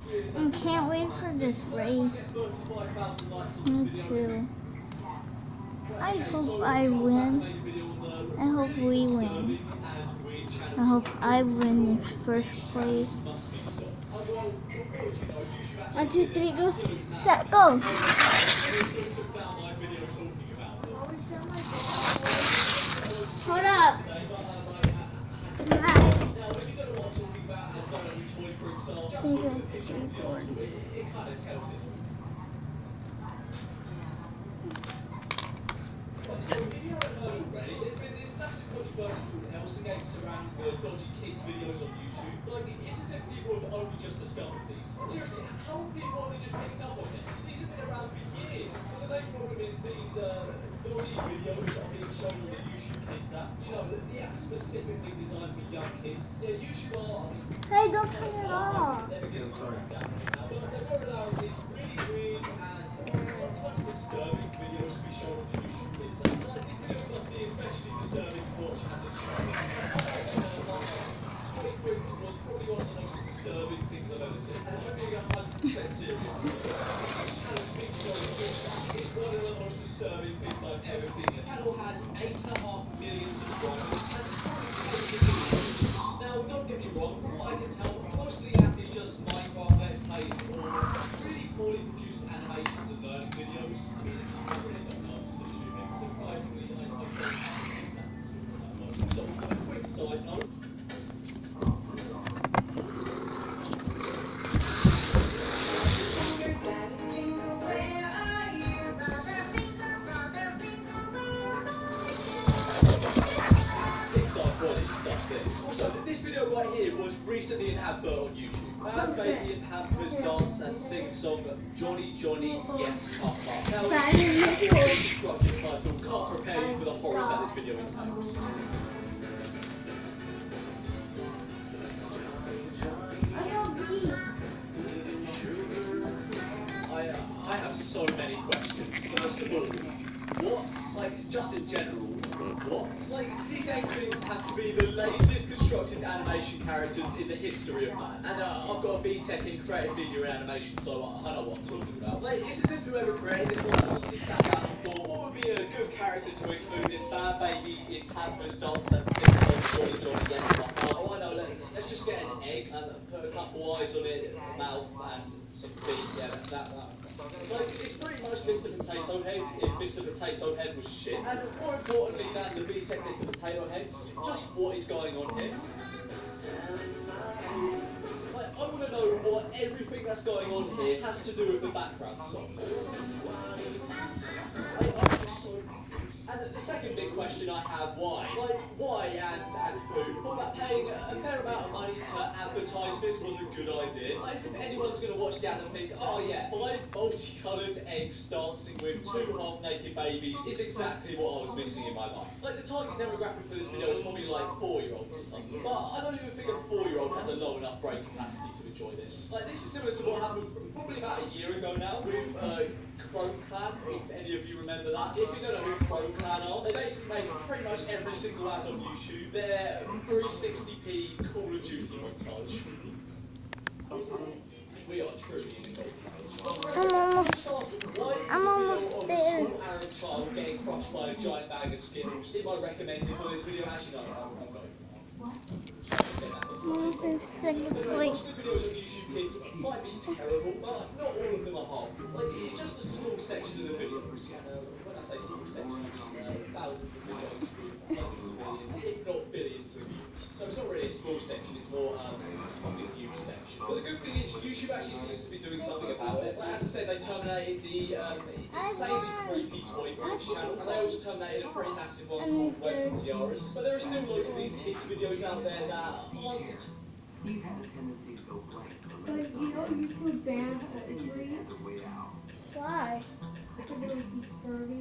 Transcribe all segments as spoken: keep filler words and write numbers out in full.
I can't wait for this race. Me too. I hope I win. I hope we win. I hope I win in first place. One, two, three, go, set, go! Hold up! Smash! Season three, four. So if you haven't heard already, there's been this massive controversy called Helsingate surrounding the dodgy kids videos on YouTube. Like, it's as if people have only just discovered these. Seriously, how have people only just picked up on this? These have been around for years. So the main problem is these uh, dodgy videos that are being shown on the YouTube Kids app. You know, the, the app specifically designed for young kids. Yeah, YouTube are... Hey, don't turn it off! They're beginning to crack down now, but they're rolling out these really weird and sometimes disturbing videos to be shown on the YouTube Kids app. Like, these videos must be especially disturbing to watch as a child. Twenty Quigs was probably one of the most disturbing things I've ever seen. And if I'm being one hundred percent serious, this channel's been shown it's one of the most disturbing things I've ever seen. The channel has eight and a half million subscribers and now, don't get me wrong, from what I can tell, most of the app is just Minecraft Let's Plays or really poorly produced animations and learning videos. I mean, I really don't know, I'm just assuming. Surprisingly, I, I don't think that's so, a quick side note. So this video right here was recently an advert on YouTube. Bad Baby and Pampers dance and sing song Johnny Johnny Yes Papa. Now the structured title can't prepare you for the horrors that this video entails. I, uh, I have so many questions. First of all, what, like, just in general, what? Like, these egg things have to be the laziest constructed animation characters in the history of man. And uh, I've got a B Tech in creative video and animation, so I, I know what I'm talking about. Like, it's as if whoever created this one honestly sat down and thought, what would be a good character to include in Bad Baby, in Pampers dance and sing song Johnny Johnny Yes Papa? Oh, I know, let, let's just get an egg and put a couple eyes on it, a mouth and some feet, yeah, that, that, that. Like, it's pretty much Mister Potato Head if Mister Potato Head was shit. And more importantly than the B Tech Mister Potato Head, just what is going on here. Like, I want to know what everything that's going on here has to do with the background song. Like, I'm just so And the second big question I have, why? Like, why and, and who? Thought that paying a fair amount of money to advertise this was a good idea. As if anyone's going to watch the ad and think, oh yeah, five multicoloured eggs dancing with two half-naked babies is exactly what I was missing in my life. Like, the target demographic for this video is probably like four-year-olds or something. But I don't even think a four-year-old has a low enough brain capacity to enjoy this. Like, this is similar to what happened probably about a year ago now with uh, Chrome Clan, if any of you remember that. If you don't know who Chrome Clan are, they basically make pretty much every single ad on YouTube their three sixty p Call of Duty montage. We are truly in the I'm almost, I'm almost there. A small Arab child getting crushed by a giant bag of Skittles. If I recommended for this video, actually no, I'm, I'm going. This is second place. Most of the videos on YouTube Kids might be terrible, but not all of them are harmful. Like, it's just a small section of the videos. Uh, when I say small section, I mean uh, thousands of videos, hundreds of millions, if not billions of views. So it's not really a small section, it's more um, a huge section. But the good thing is, YouTube actually seems to be doing something about it. Like, as I said, they terminated the um, insanely creepy Toy Bridge channel, and they also terminated a pretty massive one called Webs and Tiaras. But there are still loads of these kids videos out there that aren't. Steve had a tendency to go blank. But you know YouTube banned poetry? Why? Because it was disturbing.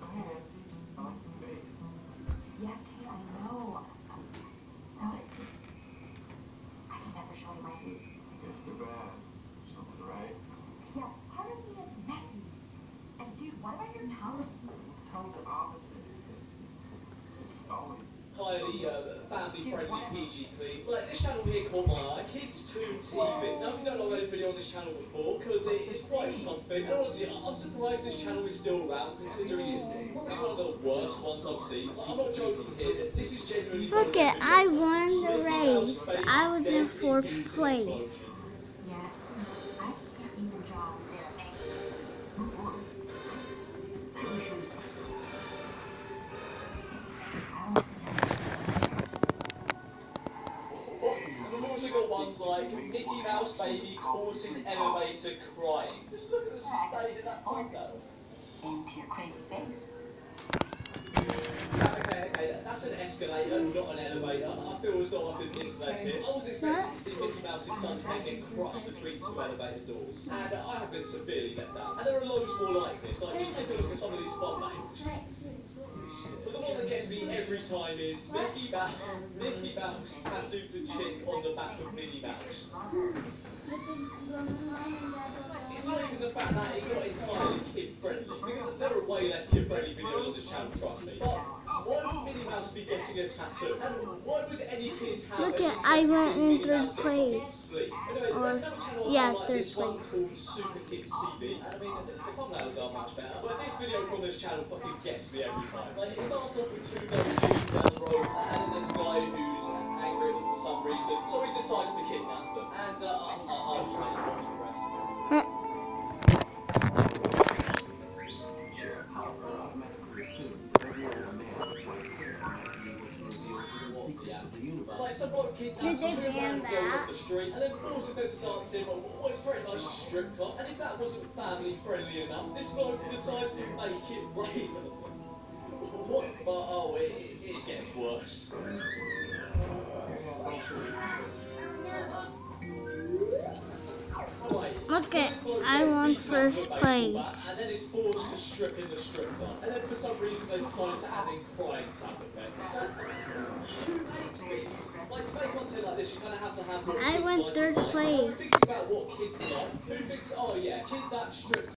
Yeah, Kate, I know. No, it just... I can never show you my food. It's too bad. Something right? Yeah, part of me is messy. And dude, why do I hear tongues? Tongue's the opposite. It's, it's always... Highly uh, family family-friendly, P G clean. Like, this channel here caught my eye, Kids two T V. Now, if you don't know any video on this channel before, because it, it's quite something, and honestly, I- I'm surprised this channel is still around, considering it's probably one of the worst ones I've seen. Like, I'm not joking here, this is genuinely one of Look the at, videos I that won the Mickey race. Mouse fake I was in dead fourth pieces place. explosion. Yes, I can't even draw their name. And we've also got ones like Mickey Mouse baby causing elevator crying. Just look at the state of that photo. Into your crazy face. Okay, okay, that- that's an escalator, not an elevator. I feel as though I've been misled here. I was expecting to see Mickey Mouse's son's head get crushed between two elevator doors, and uh, I have been severely let down. And there are loads more like this. Like, just take a look at some of these thumbnails. But the one that gets me every time is Mickey Mouse, Mickey Mouse tattooed the chick on the back of Minnie Mouse. It's not even the fact that it's not entirely kid-friendly, because there are way less kid-friendly videos on this channel, trust me. But why would Minnie Mouse be getting a tattoo? And why would any kids have Look an at, interest I in went seeing in Minnie third Mouse get fucking place. sleep? Anyway, Or- let's have a channel yeah, like third this one place. called Super Kids T V. And I mean, the, the thumbnails are much better. But this video from this channel fucking gets me every time. Like, it starts off with two girls walking down the road, and then there's a guy who's angry at them for some reason, so he decides to kidnap them. And uh, I, I, I'll try to watch the rest. Sheriff Hopper automatically assumed every other man was white hair might be able to reveal hidden secrets of the universe. Like, some bloke kidnaps Did they two ban random girls that? off the street and then forces them to dance in what what is pretty much a strip club. And if that wasn't family friendly enough, this bloke decides to make it rain. What? But oh, it, it, it gets worse. Right, Look so at, this bloke I gets won beaten up first with a baseball place. bat and then is forced to strip in the strip club. And then for some reason they decide to add in crying sound effects. Who makes these? Like, to make content like this, you kind of have to have what I kids went like third in mind. place. When we're thinking about what kids like, who thinks, oh yeah, kid that strip